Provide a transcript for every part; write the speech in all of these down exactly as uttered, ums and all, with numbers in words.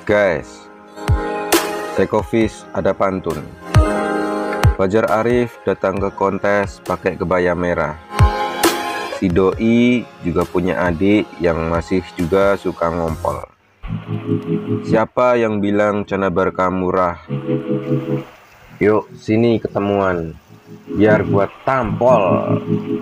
Guys, Sekofish ada pantun. Fajar Arif datang ke kontes pakai kebaya merah. Si Doi juga punya adik yang masih juga suka ngompol. Siapa yang bilang Cana Barca murah? Yuk sini ketemuan, biar gua tampol.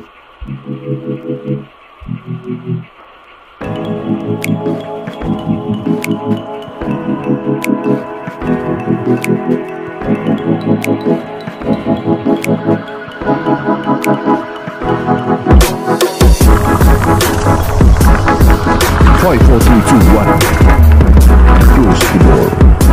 Five, four, three, two, one. Close the door.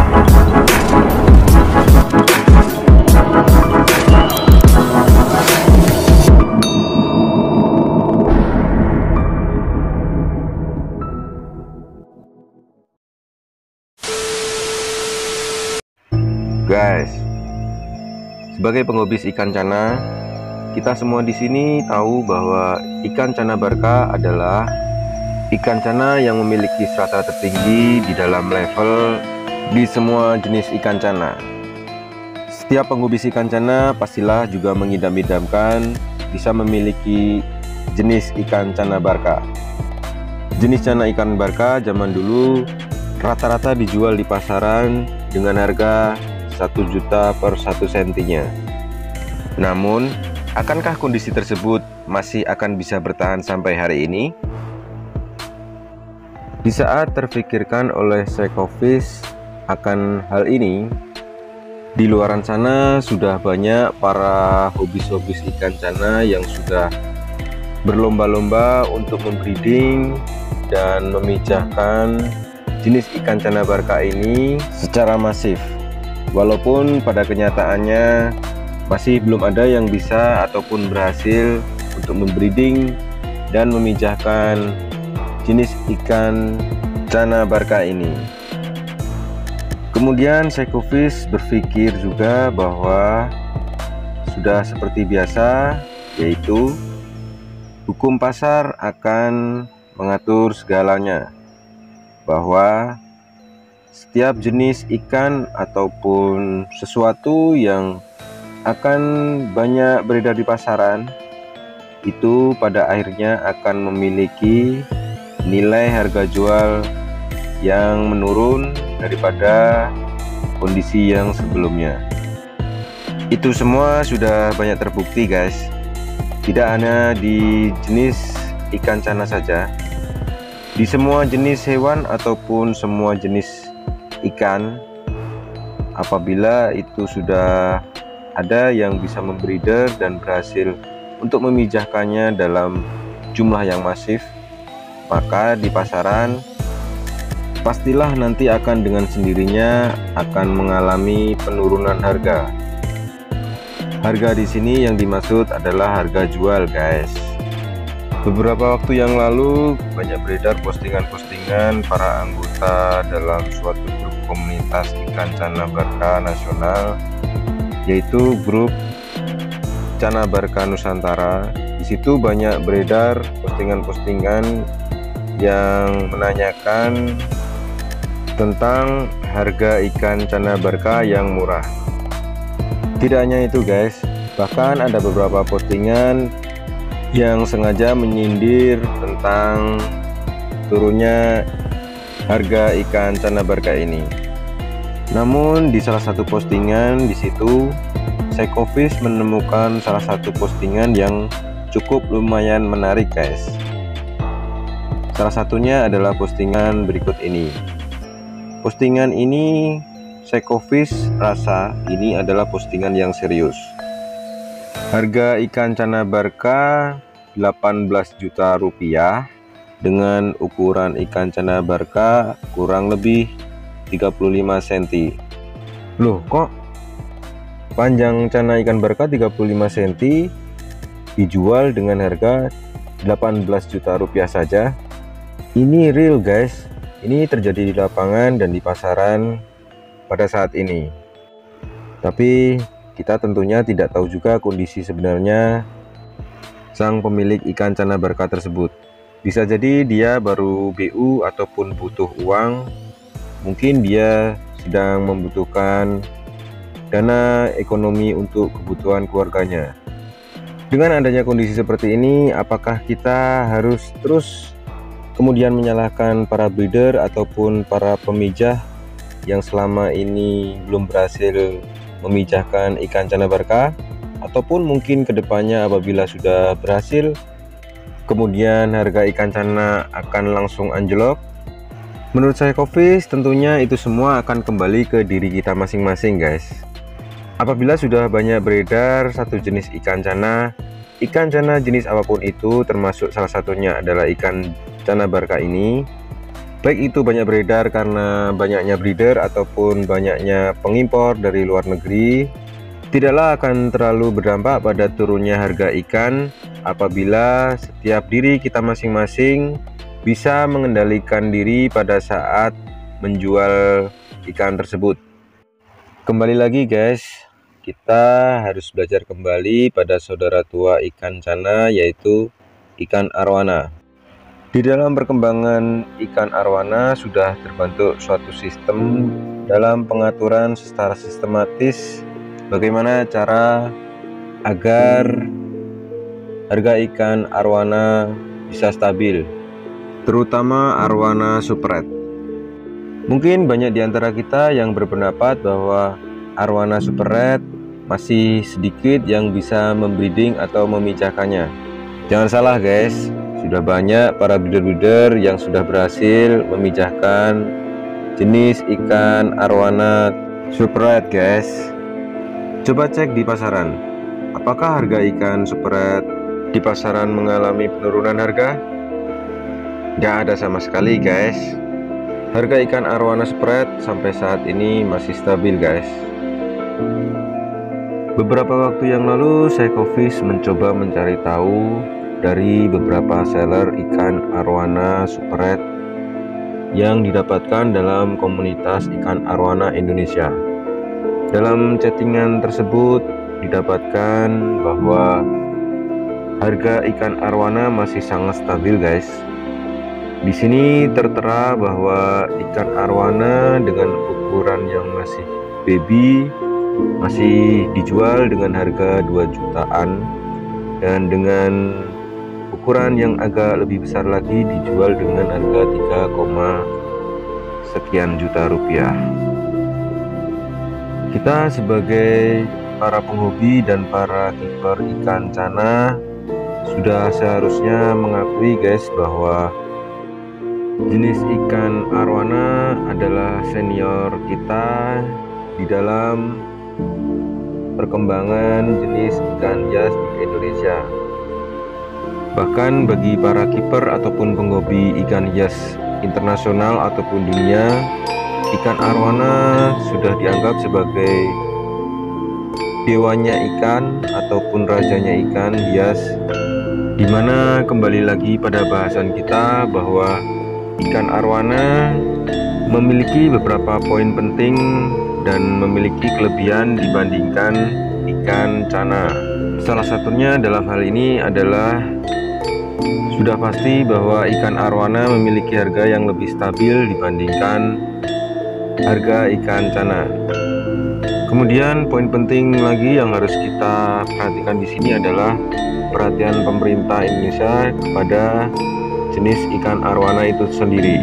Guys, sebagai penghobi ikan cana, kita semua di sini tahu bahwa ikan Cana Barca adalah ikan cana yang memiliki strata tertinggi di dalam level di semua jenis ikan cana. Setiap penghobi ikan cana pastilah juga mengidam-idamkan bisa memiliki jenis ikan Cana Barca. Jenis cana ikan Barca zaman dulu rata-rata dijual di pasaran dengan harga satu juta per satu sentinya. Namun, akankah kondisi tersebut masih akan bisa bertahan sampai hari ini? Di saat terfikirkan oleh Sekofish akan hal ini, di luaran sana sudah banyak para hobis-hobis ikan cana yang sudah berlomba-lomba untuk membreeding dan memijahkan jenis ikan Cana Barca ini secara masif. Walaupun pada kenyataannya masih belum ada yang bisa ataupun berhasil untuk membreeding dan memijahkan jenis ikan Cana Barca ini. Kemudian Sekofish berpikir juga bahwa sudah seperti biasa, yaitu hukum pasar akan mengatur segalanya, bahwa setiap jenis ikan ataupun sesuatu yang akan banyak beredar di pasaran itu pada akhirnya akan memiliki nilai harga jual yang menurun daripada kondisi yang sebelumnya. Itu semua sudah banyak terbukti guys, tidak hanya di jenis ikan cana saja, di semua jenis hewan ataupun semua jenis ikan. Apabila itu sudah ada yang bisa membreeder dan berhasil untuk memijahkannya dalam jumlah yang masif, maka di pasaran pastilah nanti akan dengan sendirinya akan mengalami penurunan harga. Harga di sini yang dimaksud adalah harga jual guys. Beberapa waktu yang lalu banyak beredar postingan-postingan para anggota dalam suatu grup komunitas ikan Cana Barca nasional, yaitu grup Cana Barca Nusantara. Di situ banyak beredar postingan-postingan yang menanyakan tentang harga ikan Cana Barca yang murah. Tidak hanya itu guys, bahkan ada beberapa postingan yang sengaja menyindir tentang turunnya harga ikan Cana Barca ini. Namun di salah satu postingan di situ Sekofish menemukan salah satu postingan yang cukup lumayan menarik guys. Salah satunya adalah postingan berikut ini. Postingan ini Sekofish rasa ini adalah postingan yang serius. Harga ikan Cana Barca delapan belas juta rupiah dengan ukuran ikan Cana Barca kurang lebih tiga puluh lima sentimeter. Loh, kok panjang cana ikan Barca tiga puluh lima sentimeter dijual dengan harga delapan belas juta rupiah saja? Ini real guys. Ini terjadi di lapangan dan di pasaran pada saat ini. Tapi kita tentunya tidak tahu juga kondisi sebenarnya sang pemilik ikan Cana Barca tersebut. Bisa jadi dia baru B U ataupun butuh uang mungkin dia sedang membutuhkan dana ekonomi untuk kebutuhan keluarganya. Dengan adanya kondisi seperti ini, apakah kita harus terus kemudian menyalahkan para breeder ataupun para pemijah yang selama ini belum berhasil memijahkan ikan canabarka, ataupun mungkin kedepannya apabila sudah berhasil, kemudian harga ikan cana akan langsung anjlok? Menurut saya Coffees, tentunya itu semua akan kembali ke diri kita masing-masing guys. Apabila sudah banyak beredar satu jenis ikan cana, ikan cana jenis apapun itu, termasuk salah satunya adalah ikan canabarka ini, baik itu banyak beredar karena banyaknya breeder ataupun banyaknya pengimpor dari luar negeri, tidaklah akan terlalu berdampak pada turunnya harga ikan apabila setiap diri kita masing-masing bisa mengendalikan diri pada saat menjual ikan tersebut. Kembali lagi guys, kita harus belajar kembali pada saudara tua ikan cana, yaitu ikan arwana. Di dalam perkembangan ikan arwana sudah terbentuk suatu sistem dalam pengaturan secara sistematis bagaimana cara agar harga ikan arwana bisa stabil, terutama arwana super red. Mungkin banyak di antara kita yang berpendapat bahwa arwana super red masih sedikit yang bisa membreeding atau memijahkannya. Jangan salah guys, sudah banyak para breeder-breeder yang sudah berhasil memijahkan jenis ikan arwana super red guys. Coba cek di pasaran, apakah harga ikan super red di pasaran mengalami penurunan harga? Nggak ada sama sekali guys. Harga ikan arwana super red sampai saat ini masih stabil guys. Beberapa waktu yang lalu saya Coffees mencoba mencari tahu dari beberapa seller ikan arwana super red yang didapatkan dalam komunitas ikan arwana Indonesia. Dalam chattingan tersebut didapatkan bahwa harga ikan arwana masih sangat stabil guys. Di sini tertera bahwa ikan arwana dengan ukuran yang masih baby masih dijual dengan harga dua jutaan, dan dengan ukuran yang agak lebih besar lagi dijual dengan harga tiga, sekian juta rupiah. Kita sebagai para penghobi dan para keeper ikan cana sudah seharusnya mengakui guys bahwa jenis ikan arwana adalah senior kita di dalam perkembangan jenis ikan hias di Indonesia. Bahkan bagi para kiper ataupun penghobi ikan hias internasional ataupun dunia, ikan arwana sudah dianggap sebagai dewanya ikan ataupun rajanya ikan hias, dimana kembali lagi pada bahasan kita bahwa ikan arwana memiliki beberapa poin penting dan memiliki kelebihan dibandingkan ikan cana. Salah satunya dalam hal ini adalah sudah pasti bahwa ikan arwana memiliki harga yang lebih stabil dibandingkan harga ikan cana. Kemudian poin penting lagi yang harus kita perhatikan di sini adalah perhatian pemerintah Indonesia kepada jenis ikan arwana itu sendiri.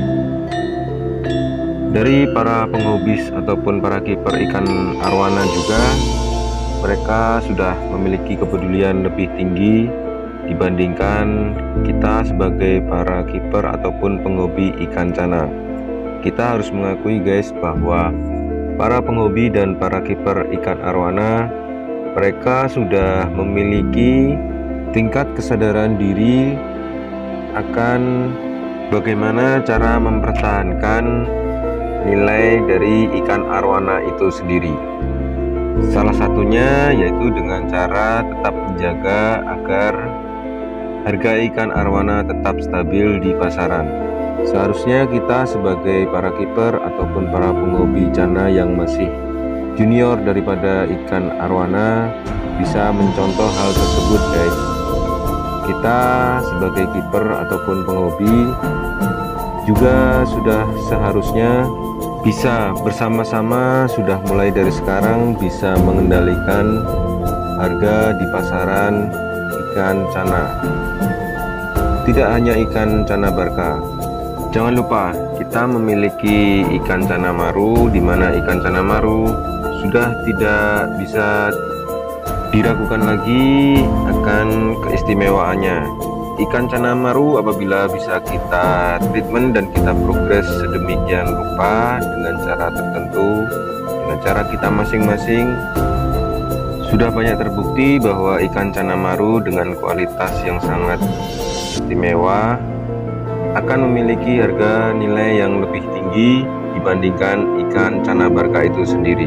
Dari para penghobis ataupun para kiper ikan arwana juga, mereka sudah memiliki kepedulian lebih tinggi dibandingkan kita sebagai para kiper ataupun penghobi ikan cana. Kita harus mengakui guys bahwa para penghobi dan para kiper ikan arwana, mereka sudah memiliki tingkat kesadaran diri akan bagaimana cara mempertahankan nilai dari ikan arwana itu sendiri. Salah satunya yaitu dengan cara tetap menjaga agar harga ikan arwana tetap stabil di pasaran. Seharusnya kita sebagai para kiper ataupun para penghobi cana yang masih junior daripada ikan arwana bisa mencontoh hal tersebut guys. Kita sebagai kiper ataupun penghobi juga sudah seharusnya bisa bersama-sama, sudah mulai dari sekarang bisa mengendalikan harga di pasaran ikan cana. Tidak hanya ikan cana barka. Jangan lupa kita memiliki ikan cana maru, di mana ikan cana maru sudah tidak bisa diragukan lagi akan keistimewaannya. Ikan cana maru apabila bisa kita treatment dan kita progres sedemikian rupa dengan cara tertentu, dengan cara kita masing-masing, sudah banyak terbukti bahwa ikan cana maru dengan kualitas yang sangat istimewa akan memiliki harga nilai yang lebih tinggi dibandingkan ikan cana barka itu sendiri.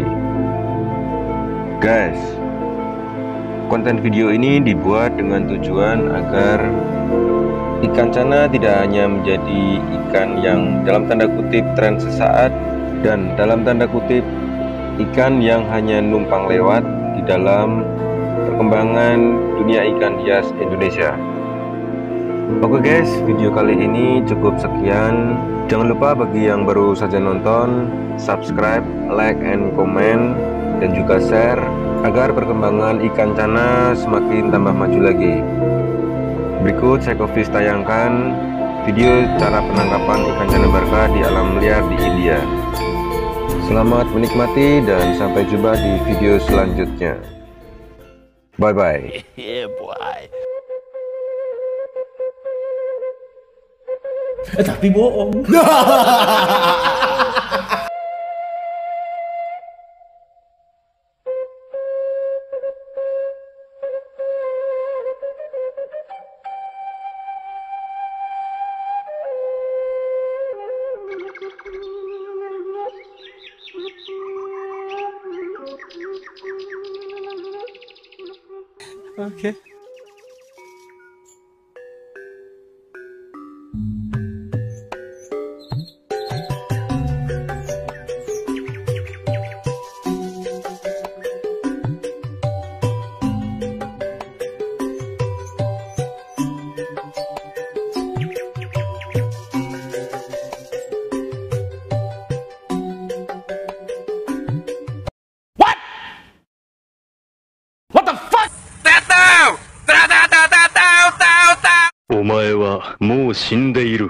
Guys, konten video ini dibuat dengan tujuan agar ikan cana tidak hanya menjadi ikan yang dalam tanda kutip tren sesaat dan dalam tanda kutip ikan yang hanya numpang lewat di dalam perkembangan dunia ikan hias Indonesia. Oke guys, video kali ini cukup sekian. Jangan lupa bagi yang baru saja nonton, subscribe, like, and comment, dan juga share agar perkembangan ikan cana semakin tambah maju lagi. Berikut Sekovis tayangkan video cara penangkapan ikan cana barka di alam liar di India. Selamat menikmati dan sampai jumpa di video selanjutnya. Bye bye. Yeah, boy. Eh, tapi bohong. Okay. What the fuck? お前はもう死んでいる。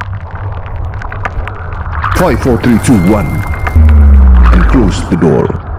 Five, four, three, two, one, and close the door.